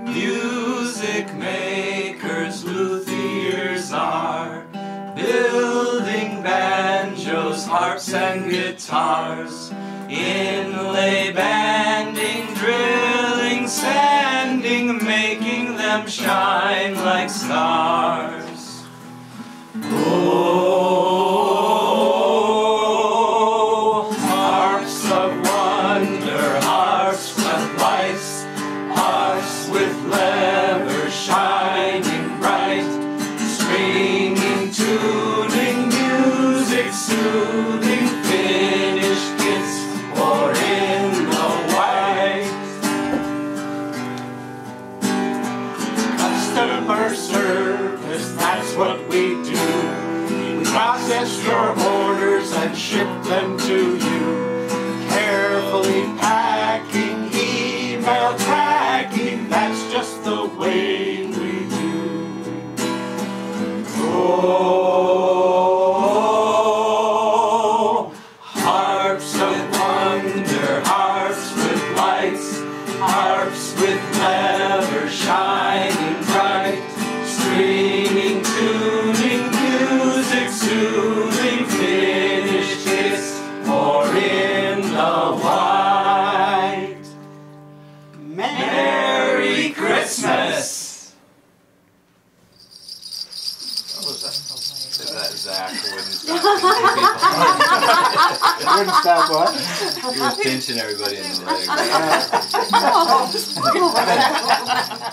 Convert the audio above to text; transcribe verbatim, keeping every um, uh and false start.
Music makers, luthiers are building banjos, harps and guitars, inlay banding, drilling, sanding, making them shine like stars. Oh, harps of wonder, harps with lights, harps with leather shining bright, stringing, tuning, music soothing, finished gifts or in the white. Customer service, that's what we do. We process your orders and ship them to you. Carefully packing, email tracking, that's just the way we do. Oh, harps of wonder, harps with lights, harps with leather shining bright, stringing, tuning, music soothing, finished hits or in the white. Merry Christmas! What was that? That Zach wouldn't stop pinching people. Wouldn't stop what? He was pinching everybody in the leg.